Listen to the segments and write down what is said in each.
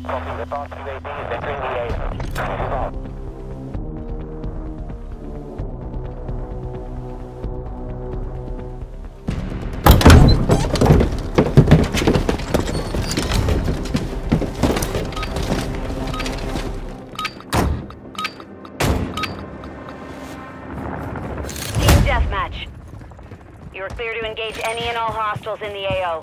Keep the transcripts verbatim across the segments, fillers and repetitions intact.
Copy, the boss U A V is entering the A O. Move out. Team deathmatch. You are clear to engage any and all hostiles in the A O.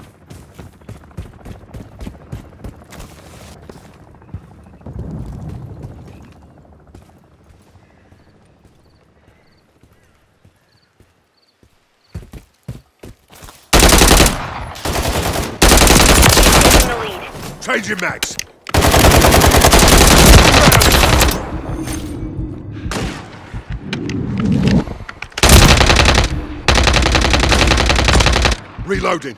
Taking the lead. Changing mags. Reloading.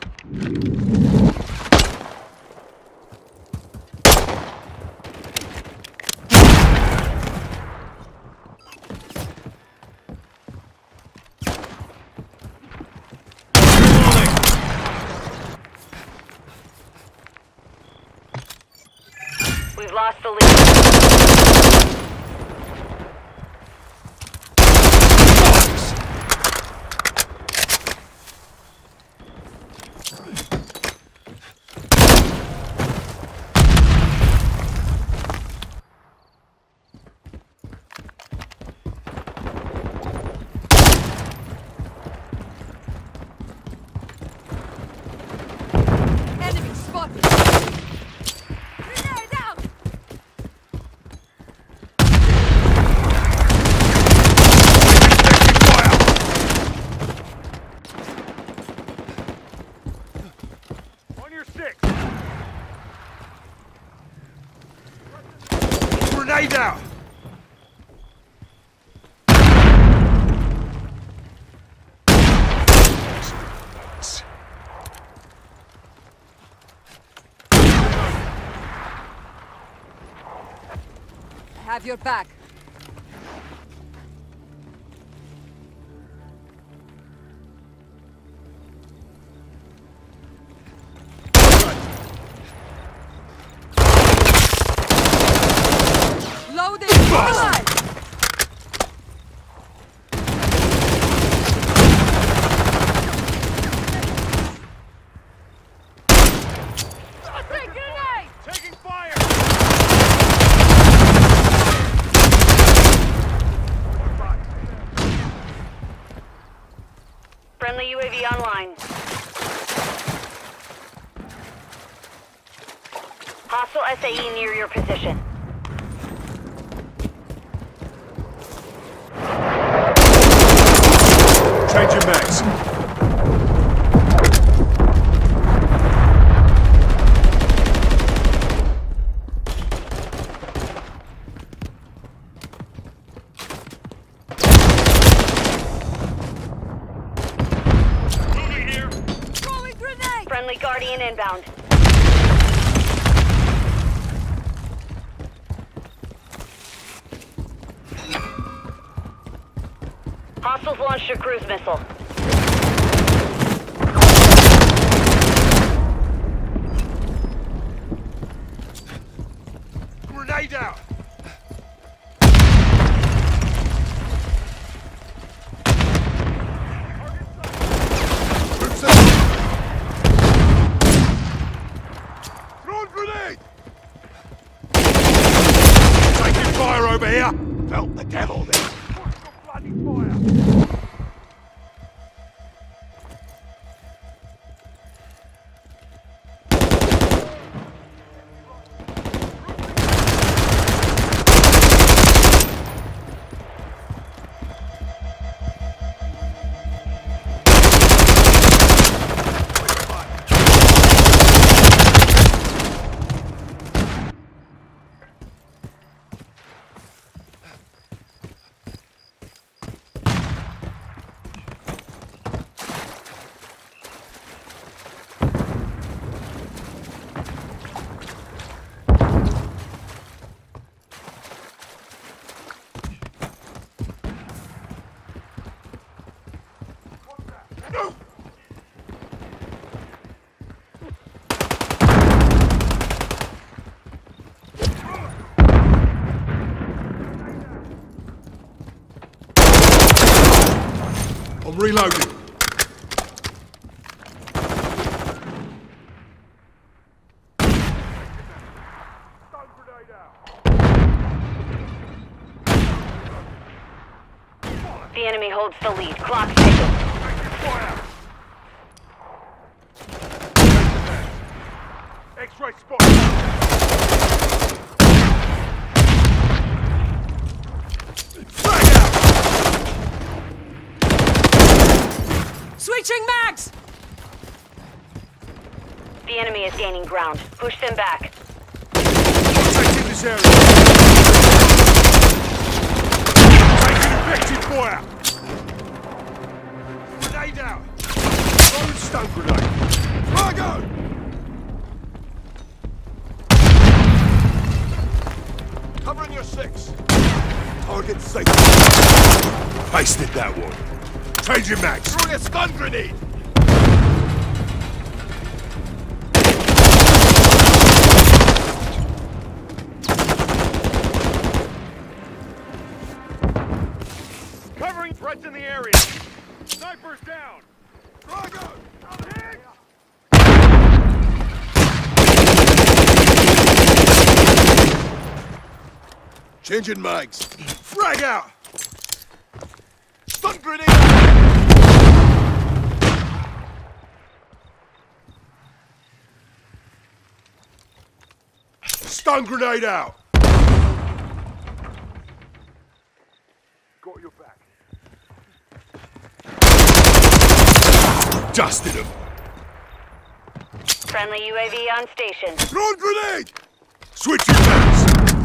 We've lost the lead. Enemy spotted! Grenade out! On your six. Grenade out. Have your back. Loading! Alive! Take grenade! Taking fire. Friendly U A V online. Hostile S A E near your position. Changing mags. Moving here. Throwing grenade! Friendly Guardian inbound. Hostiles launched a cruise missile. Grenade out. Throwing grenade. Taking fire over here. Felt the devil there. Bloody fire. I'm reloading. Stun grenade out. The enemy holds the lead. Clock ticking. Taking fire. X-ray spot. Frag out. Switching mags! The enemy is gaining ground. Push them back. Contact in this area. Taking effective fire. Grenade out. Throwing stun grenade. Fargo! Covering your six. Target safe. Wasted that one. Changing mags. Throwing a stun grenade. Covering threats in the area. Snipers down. Drago! I'm hit! Changing mags. Frag out! Stun grenade! Stun grenade out! Got your back. Dusted him. Friendly U A V on station. Throwing grenade! Switching mags.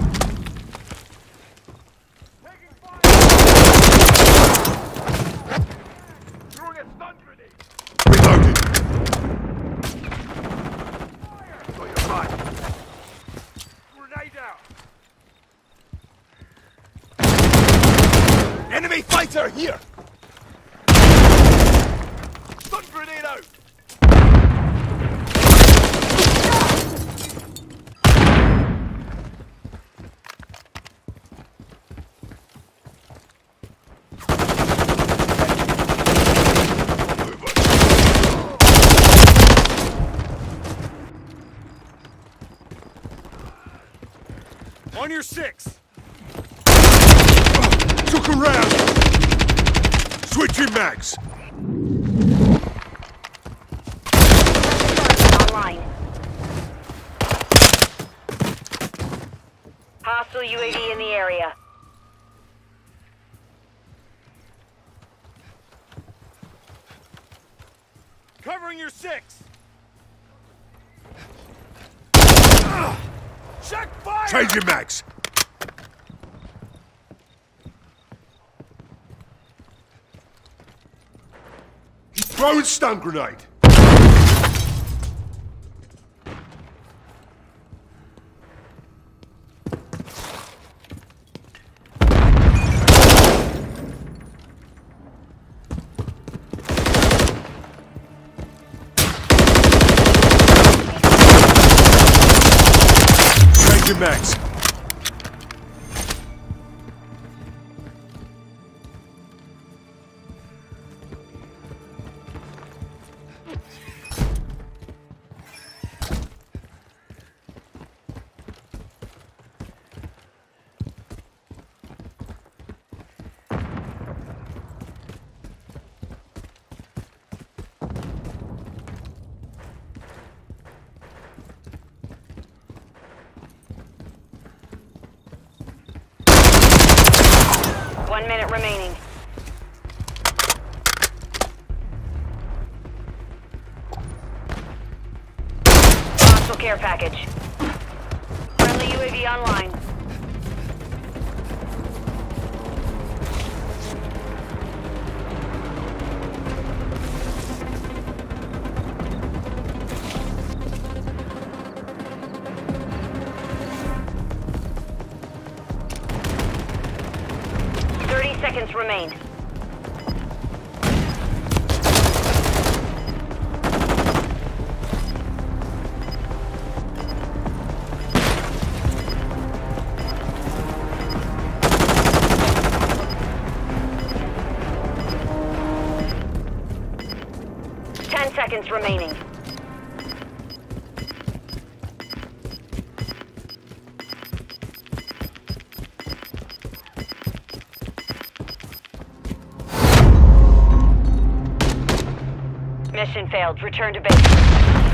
Throwing a stun grenade. Reloading. Fire! Got your back. Grenade out. Enemy fighter here! Stun grenade out! On your six! Took a round! Switching mags! Online. Hostile U A V in the area. Covering your six! Check fire! Changing mags! Throwing stun grenade! Changing mags! One minute remaining. Hostile care package. Friendly U A V online. Thirty seconds remain. seconds remaining. Mission failed. Return to base.